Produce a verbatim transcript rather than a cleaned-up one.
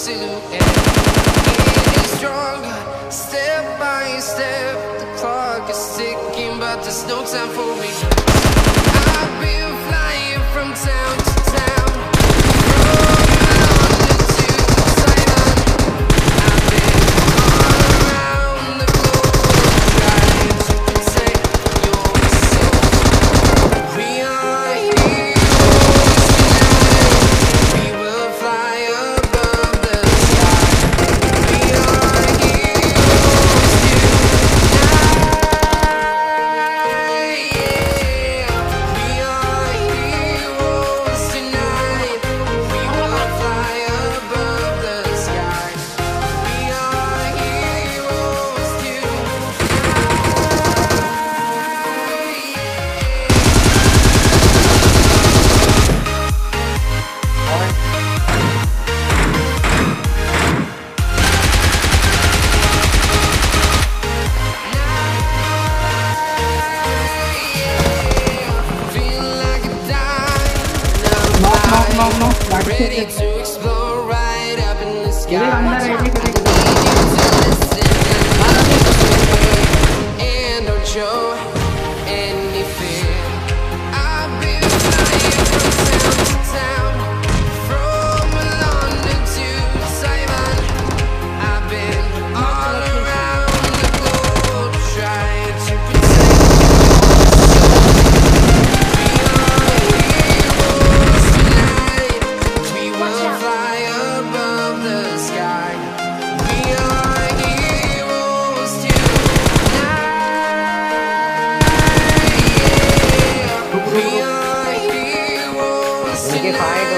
silhouette. Getting stronger, step by step. The clock is ticking, but there's no time for me. I've been flying from town to town, from London to Thailand. I've been all around the globe, trying to protect your soul. We are heroes tonight. We will fly above the sky. We are heroes tonight. Yeah. We are heroes tonight. We will fly above the sky. We are heroes Knock, knock, knock, knock. ready to explore right up in the sky. Ready, under, ready, ready. And don't show any fear. I've been flying from town to town, from London to Taiwan. I've been all around the globe, trying to protect your soul. We are heroes tonight. We will fly above the sky. We are heroes tonight. Yeah. We are heroes tonight.